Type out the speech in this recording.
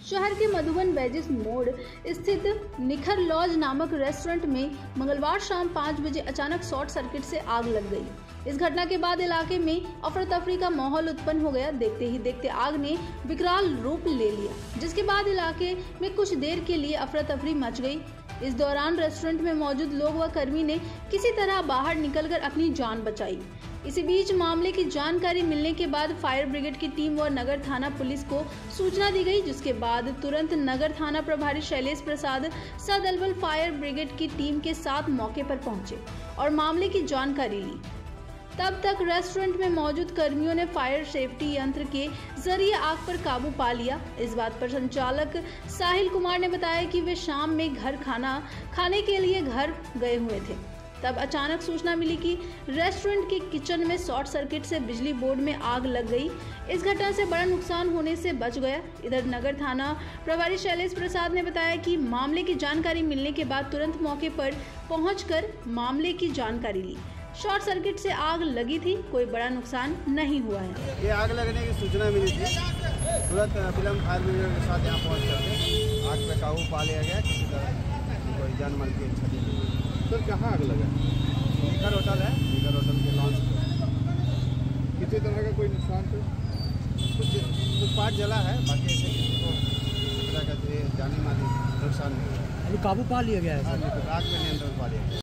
शहर के मधुबन वेजिस मोड़ स्थित निखर लॉज नामक रेस्टोरेंट में मंगलवार शाम 5 बजे अचानक शॉर्ट सर्किट से आग लग गई। इस घटना के बाद इलाके में अफरा तफरी का माहौल उत्पन्न हो गया। देखते ही देखते आग ने विकराल रूप ले लिया, जिसके बाद इलाके में कुछ देर के लिए अफरा तफरी मच गई। इस दौरान रेस्टोरेंट में मौजूद लोग व कर्मी ने किसी तरह बाहर निकलकर अपनी जान बचाई। इसी बीच मामले की जानकारी मिलने के बाद फायर ब्रिगेड की टीम व नगर थाना पुलिस को सूचना दी गई, जिसके बाद तुरंत नगर थाना प्रभारी शैलेश प्रसाद सदलबल फायर ब्रिगेड की टीम के साथ मौके पर पहुंचे और मामले की जानकारी ली। तब तक रेस्टोरेंट में मौजूद कर्मियों ने फायर सेफ्टी यंत्र के जरिए आग पर काबू पा लिया। इस बात पर संचालक साहिल कुमार ने बताया कि वे शाम में घर खाना खाने के लिए घर गए हुए थे। तब अचानक सूचना मिली कि रेस्टोरेंट के किचन में शॉर्ट सर्किट से बिजली बोर्ड में आग लग गई। इस घटना से बड़ा नुकसान होने से बच गया। इधर नगर थाना प्रभारी शैलेश प्रसाद ने बताया कि मामले की जानकारी मिलने के बाद तुरंत मौके पर पहुंचकर मामले की जानकारी ली। शॉर्ट सर्किट से आग लगी थी, कोई बड़ा नुकसान नहीं हुआ है। ये आग लगने की सूचना मिली थी, तुरंत फिल्म फायर ब्रिगेड के साथ यहाँ पहुँच करके आग पे काबू पा लिया गया। किसी तरह कोई जान माल की क्षति नहीं हुई। सर कहाँ आग लगा? निखर होटल है, निखर होटल के लॉन्च पे। किसी तरह का कोई नुकसान तो कुछ पार्ट जला है, बाकी ऐसे किसी को किसी तरह का जानी माली नुकसान नहीं हुआ। अभी काबू पा लिया गया है। आग पे नियंत्रण पा लिया गया।